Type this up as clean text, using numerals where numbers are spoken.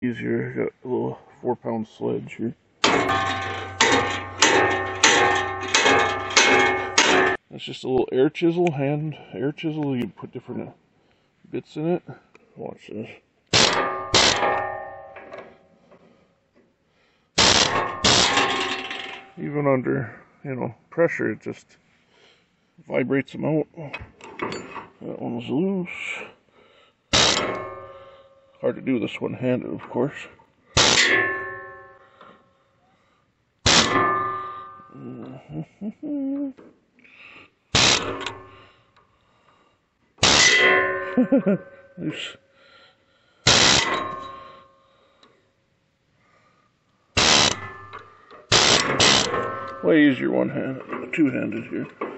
Easier. Got a little 4-pound sledge here. That's just a little air chisel, hand air chisel. You put different bits in it. Watch this. Even under, pressure, it just vibrates them out. That one's loose. Hard to do this one-handed, of course. Loose. Way easier one-handed, two-handed here.